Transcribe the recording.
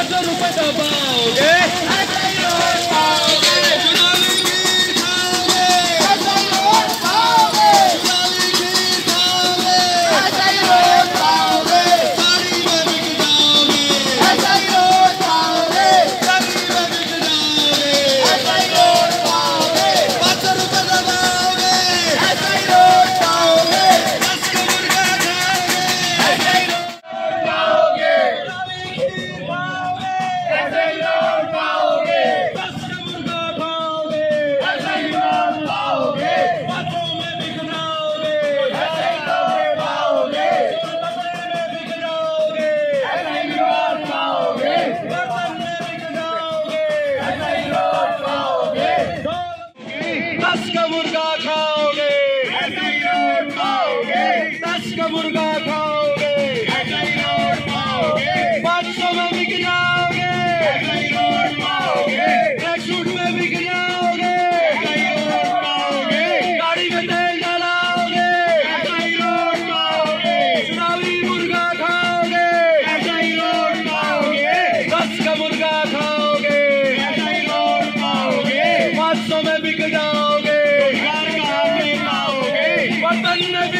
500 रुपए दबाओगे ऐसे ही नोट पाओगे। चुनावी खीर खाओगे ऐसे ही नोट पाओगे। चुनावी खीर खाओगे ऐसे ही नोट पाओगे। साड़ी में बिक जाओगे ऐसे ही नोट पाओगे। गली में बिक जाओगे ऐसे ही नोट पाओगे। 500 रुपए दबाओगे ऐसे ही नोट पाओगे। 10 का मुर्गा खाओगे ऐसे ही नोट पाओगे। चुनावी खीर खाओगे ऐसे ही नोट पाओगे। 10 का मुर्गा खाओगे ऐसे ही नोट पाओगे। बातों में बिक जाओगे ऐसे ही नोट पाओगे। बकरे में बिक जाओगे ऐसे ही नोट पाओगे। बर्तन में बिक जाओगे ऐसे ही नोट पाओगे। 10 का मुर्गा खाओगे ऐसे ही नोट पाओगे। 10 का मुर्गा खाओगे ऐसे ही नोट पाओगे। 500 में बिक जाओगे ऐसे ही नोट पाओगे। ट्रैक सूट में बिक जाओगे ऐसे ही नोट पाओगे। गाड़ी में तेल डलाओगे ऐसे ही नोट पाओगे। चुनावी मुर्गा खाओगे ऐसे ही नोट पाओगे। 10 का मुर्गा खाओगे ऐसे ही नोट पाओगे। 500 में बिक जाओगे घर कहाँ पे पाओगे। बर्तन में